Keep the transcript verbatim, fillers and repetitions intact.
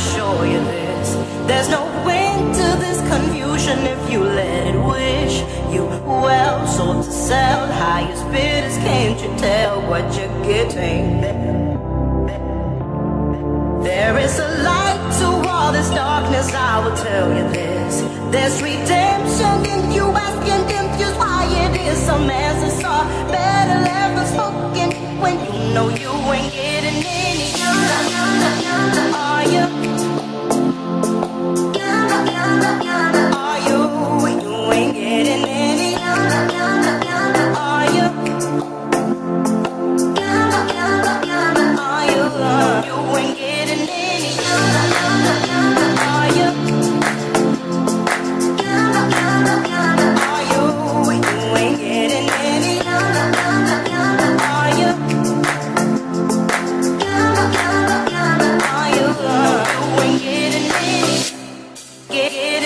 assure you this. There's no end to this confusion if you let it wish you well. Sold to sell, highest bidders, can't you tell what you're getting there? There is a light to all this darkness, I will tell you this. There's redemption in you, asking confused why it is some answers are better left unspoken when you know you ain't getting any. Are you? Are you? You ain't getting any. Are you? Are you? You ain't getting any. Are you? Are you? You ain't getting any. Are you? Are you? You ain't getting any. Get it.